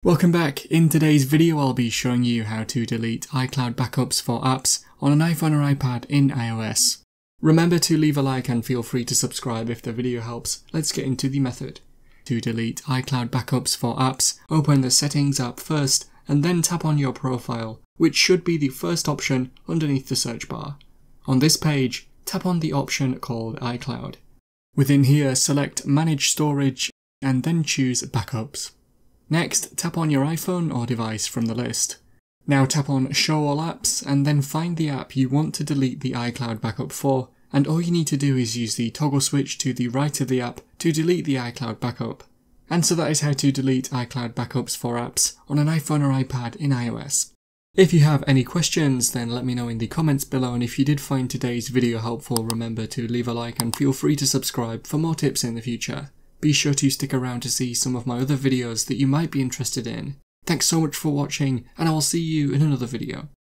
Welcome back. In today's video I'll be showing you how to delete iCloud backups for apps on an iPhone or iPad in iOS. Remember to leave a like and feel free to subscribe if the video helps. Let's get into the method. To delete iCloud backups for apps, open the Settings app first and then tap on your profile, which should be the first option underneath the search bar. On this page, tap on the option called iCloud. Within here, select Manage Storage and then choose Backups. Next, tap on your iPhone or device from the list. Now tap on Show All Apps and then find the app you want to delete the iCloud backup for, and all you need to do is use the toggle switch to the right of the app to delete the iCloud backup. And so that is how to delete iCloud backups for apps on an iPhone or iPad in iOS. If you have any questions, then let me know in the comments below, and if you did find today's video helpful, remember to leave a like and feel free to subscribe for more tips in the future. Be sure to stick around to see some of my other videos that you might be interested in. Thanks so much for watching, and I will see you in another video.